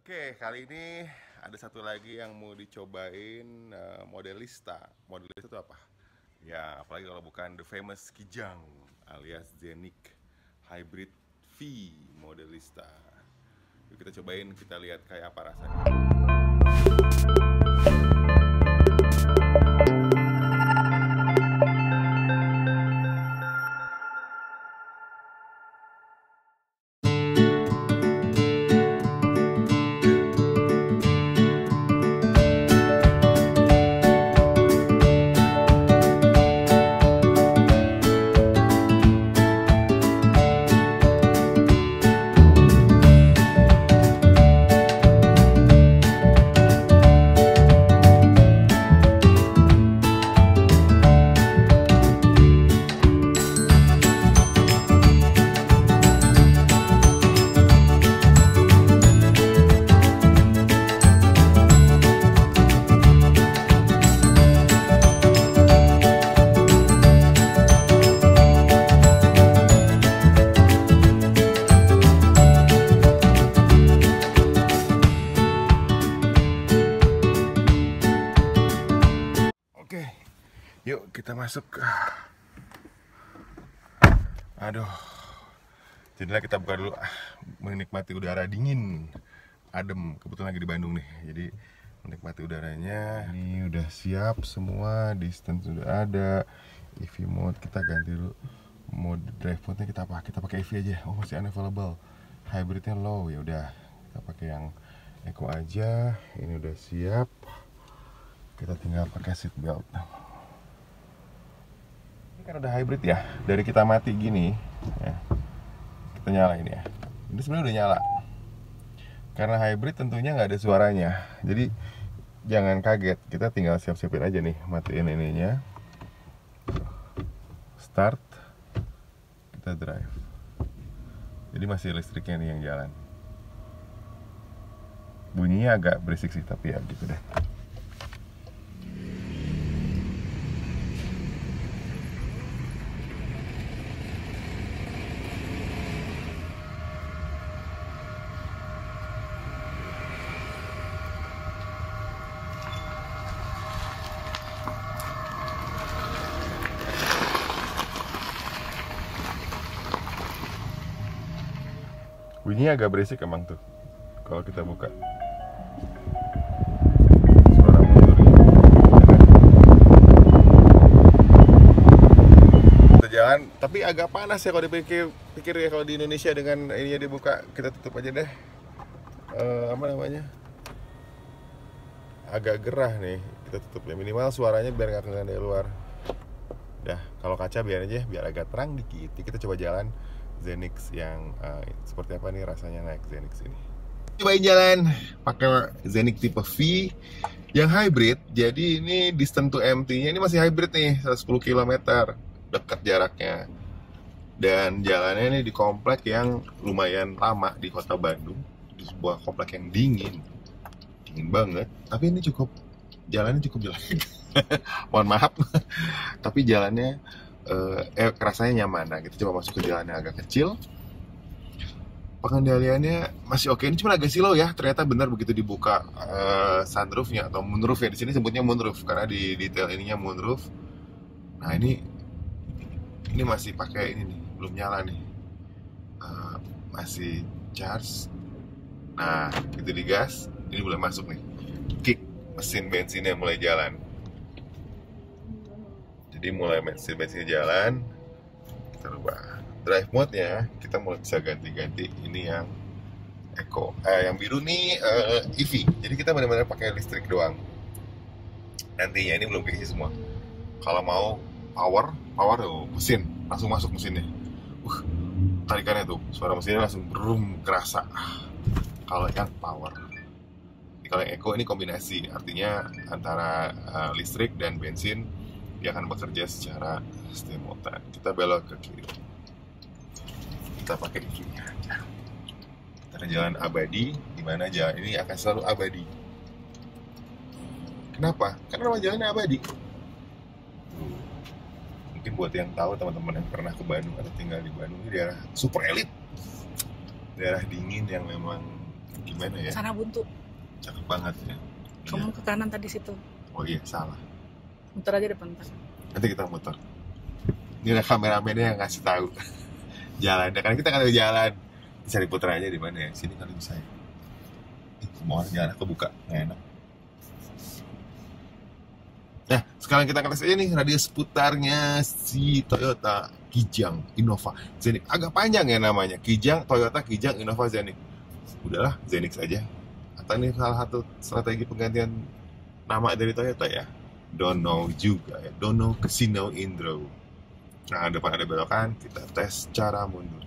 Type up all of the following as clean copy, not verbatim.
Oke, kali ini ada satu lagi yang mau dicobain, Modelista. Modelista itu apa? Ya, apalagi kalau bukan the famous Kijang alias Zenik Hybrid V Modelista. Yuk kita cobain, kita lihat kayak apa rasanya. Oke, yuk kita masuk. Aduh, jadilah kita buka dulu, menikmati udara dingin, adem. Kebetulan lagi di Bandung nih, jadi menikmati udaranya. Ini udah siap semua, distance sudah ada, EV mode kita ganti dulu. Mode drive mode-nya kita apa? Kita pakai EV aja. Oh, masih unavailable. Hybridnya low, ya udah. Kita pakai yang Eco aja. Ini udah siap. Kita tinggal pakai seat belt. Ini kan udah hybrid ya. Dari kita mati gini ya, kita nyalain ya. Ini sebenarnya udah nyala. Karena hybrid tentunya nggak ada suaranya. Jadi jangan kaget. Kita tinggal siap-siapin aja nih, matiin ininya. Start. Kita drive. Jadi masih listriknya nih yang jalan. Bunyinya agak berisik sih, tapi ya gitu deh. Bunyinya agak berisik emang tuh kalau kita buka. Suara mundur gitu. Kita jalan, tapi agak panas ya kalau dipikir ya, kalau di Indonesia dengan ininya dibuka. Kita tutup aja deh. Apa namanya? Agak gerah nih, kita tutup ya. Minimal suaranya biar nggak kedengeran dari luar. Dah, kalau kaca biar aja, biar agak terang dikit. Kita coba jalan Zenix yang seperti apa nih rasanya naik Zenix ini. Cobain jalan pakai Zenix tipe V yang hybrid. Jadi ini distance to empty-nya ini masih hybrid nih, 110 km, dekat jaraknya. Dan jalannya ini di komplek yang lumayan lama di kota Bandung, di sebuah komplek yang dingin banget. Tapi ini jalannya cukup jelek. Mohon maaf. Tapi jalannya rasanya nyaman. Nah, kita coba masuk ke jalan yang agak kecil. Pengendaliannya masih oke. Ini cuma agak slow ya. Ternyata benar begitu dibuka sunroofnya atau moonroof ya. Di sini sebutnya moonroof karena di detail ininya moonroof. Nah, ini masih pakai ini nih, belum nyala nih. Masih charge. Nah, itu digas, ini mulai masuk nih. Kick, mesin bensinnya mulai jalan. Jadi mulai bensinnya jalan, kita rubah drive mode-nya, kita mulai bisa ganti-ganti. Ini yang Eco, yang biru nih EV. Jadi kita benar-benar pakai listrik doang. Nantinya ini belum keisi semua. Kalau mau power tuh mesin, langsung masuk mesinnya. Tarikannya tuh, suara mesinnya langsung brum, kerasa. Kalau yang power. Kalau yang Eco ini kombinasi, artinya antara listrik dan bensin. Dia akan bekerja secara simultan. Kita belok ke kiri. Kita pakai EV-nya aja. Kita akan jalan abadi, di mana jalan ini akan selalu abadi. Kenapa? Karena nama jalannya abadi. Mungkin buat yang tahu, teman-teman yang pernah ke Bandung atau tinggal di Bandung, ini daerah super elit, daerah dingin yang memang Gimana ya? Sana buntu. Cakep banget ya. Kamu ke kanan tadi situ. Oh iya, salah. Muter aja depan ntar. Nanti kita muter. Ini ada kameramennya yang ngasih tahu jalannya, kan kita kan ada jalan. Bisa diputer aja di mana ya? Sini kali bisa ya. Mau jalan kebuka, nggak enak. Nah, sekarang kita ngetes aja nih radius putarnya si Toyota Kijang Innova Zenix. Agak panjang ya namanya, Kijang, Toyota Kijang Innova Zenix. Udahlah, Zenix aja. Atau ini salah satu strategi penggantian nama dari Toyota ya. Don't know juga ya. Don't know Casino Indro. Nah, depan ada belokan, kita tes cara mundurnya.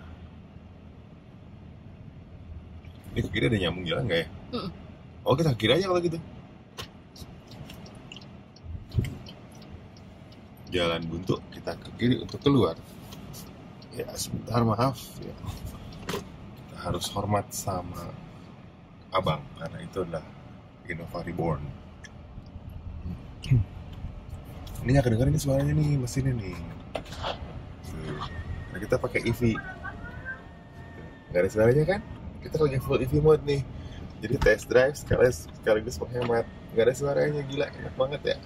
Ini ke kiri ada nyambung jalan nggak ya? Oh, kita ke kiri aja kalau gitu. Jalan buntu, kita ke kiri untuk keluar. Ya, sebentar, maaf ya. Kita harus hormat sama abang, karena itu adalah Innova Reborn. Ini nggak kedengeran ini suaranya nih, mesinnya nih. Nah, kita pakai EV. Nggak ada suaranya kan? Kita lagi full EV mode nih. Jadi test drive sekaligus menghemat. Nggak ada suaranya, gila, enak banget ya.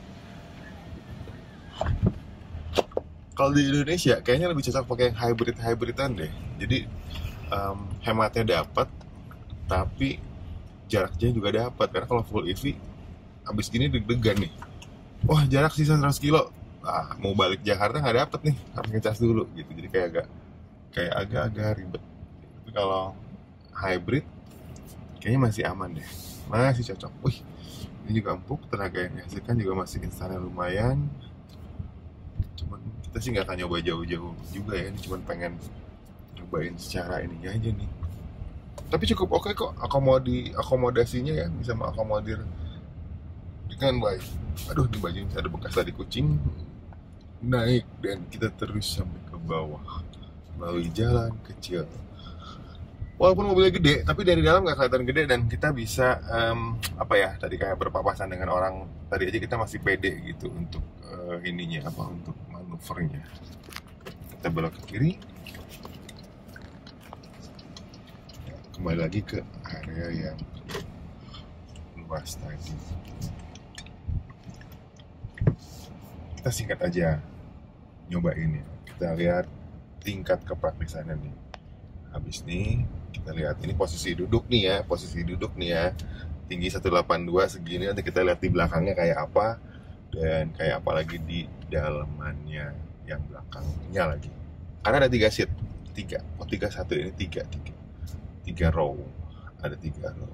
Kalau di Indonesia kayaknya lebih cocok pakai yang hybridan deh. Jadi hematnya dapat, tapi jaraknya juga dapat. Karena kalau full EV, abis gini deg-degan nih. Wah, jarak sisa 100 kilo. Mau balik Jakarta nggak dapet nih, harus ngecas dulu gitu. Jadi kayak agak ribet. Tapi kalau hybrid kayaknya masih aman deh, masih cocok. Wih, ini juga empuk, tenaga yang dihasilkan juga masih instannya lumayan. Cuman kita sih nggak akan nyoba jauh-jauh juga ya, ini cuman pengen cobain secara ini aja nih. Tapi cukup oke kok, akomodasinya ya, bisa mengakomodir dengan baik. Aduh, di baju ada bekas tadi kucing. Naik dan kita terus sampai ke bawah melalui jalan kecil. Walaupun mobilnya gede, tapi dari dalam nggak kelihatan gede dan kita bisa tadi kayak berpapasan dengan orang. Tadi aja kita masih pede gitu untuk untuk manuvernya. Kita belok ke kiri. Kembali lagi ke area yang luas tadi. Kita singkat aja nyobain ya. Kita lihat tingkat kepraktisannya nih. Habis nih kita lihat ini posisi duduk nih ya, tinggi 182 segini. Nanti kita lihat di belakangnya kayak apa dan kayak apa lagi di dalamannya yang belakangnya lagi. Karena ada 3 seat, 31 ini 3 row, ada 3 row.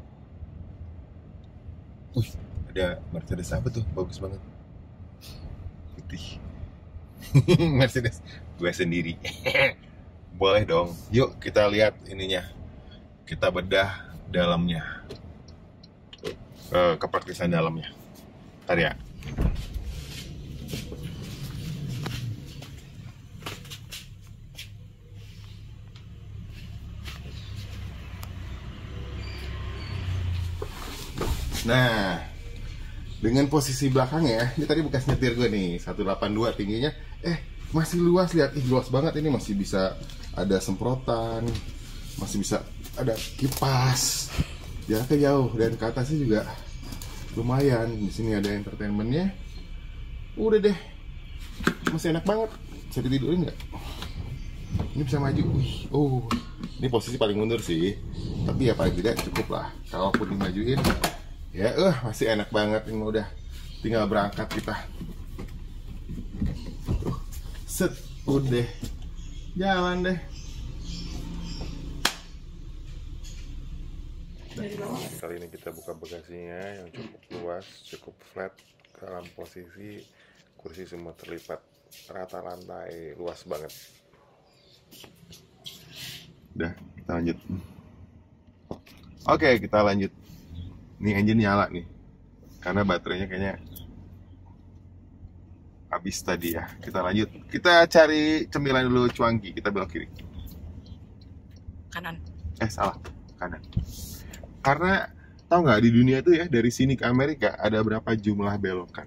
Ada Mercedes apa tuh, bagus banget, putih. Mercedes gue sendiri. Boleh dong, yuk kita lihat ininya, kita bedah dalamnya, kepraktisan dalamnya. Ntar ya. Nah, dengan posisi belakangnya, ini tadi bekas nyetir gue nih, 182 tingginya, masih luas, lihat, luas banget ini, masih bisa ada semprotan, masih bisa ada kipas, jaraknya jauh, dan ke atasnya juga lumayan. Di sini ada entertainmentnya, udah deh, masih enak banget. Bisa ditidurin nggak? Ini bisa maju, ini posisi paling mundur sih, tapi ya paling tidak cukup lah. Kalaupun dimajuin, ya masih enak banget. Ini udah tinggal berangkat kita. Set, udah jalan deh. Kali ini kita buka bagasinya yang cukup luas, cukup flat. Dalam posisi kursi semua terlipat, rata lantai, luas banget. Udah, kita lanjut. Oke, kita lanjut. Ini engine nyala nih, karena baterainya kayaknya habis tadi ya. Kita lanjut. Kita cari cemilan dulu, cuangki. Kita belok kiri. Kanan. Salah, kanan. Karena tahu nggak, di dunia itu ya, dari sini ke Amerika ada berapa jumlah belokan?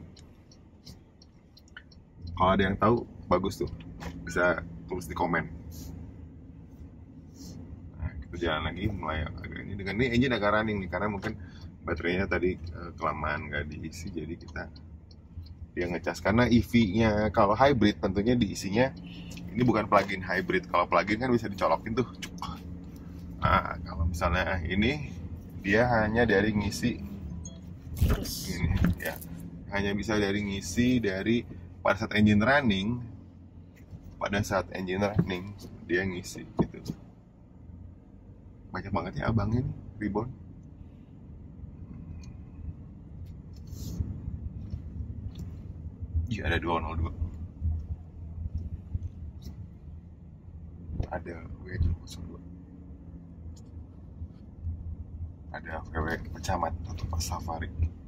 Kalau ada yang tahu, bagus tuh, bisa tulis di komen. Nah, kita jalan lagi, mulai agak ini dengan ini engine agak running nih karena mungkin baterainya tadi kelamaan nggak diisi, jadi dia ngecas. Karena EV-nya kalau hybrid tentunya diisinya ini bukan plug-in hybrid. Kalau plug-in kan bisa dicolokin tuh. Nah, kalau misalnya ini dia hanya dari ngisi Terus ini ya, hanya bisa dari ngisi dari pada saat engine running, dia ngisi gitu. Banyak banget ya abang ini ribbon. Iya, ada 202, ada W202, ada VW Pecamat atau Pas Safari.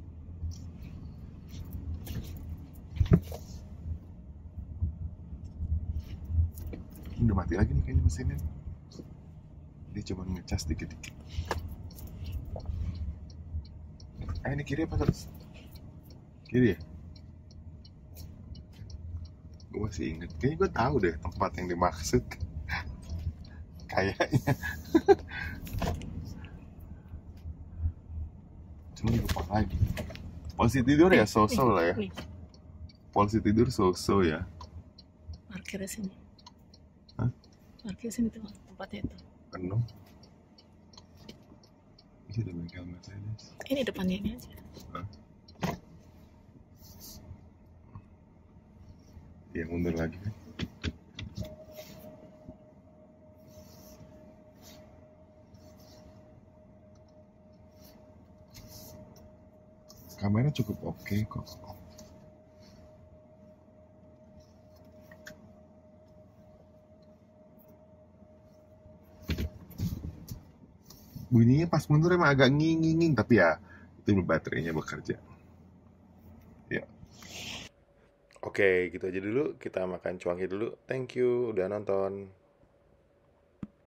Udah mati lagi nih kayaknya mesinnya. Dia cuma ngecas dikit-dikit. Ini kiri apa terus? Kiri ya? Gue masih inget. Kayaknya gue tahu deh tempat yang dimaksud. Kayaknya. Cuma lupa lagi. Polisi tidur ya so-so lah ya. Polisi tidur so-so ya. parkirnya sini. Hah? Parkir sini tuh tempatnya itu. Penuh. Ini ada bengkel Mercedes. Ini depannya ini aja. Hah? Ya mundur lagi kan. Kamera cukup oke kok. Bunyinya pas mundur emang agak nging-nging, tapi ya itu baterainya bekerja. Ya. Oke, gitu aja dulu. Kita makan cuanki dulu. Thank you udah nonton.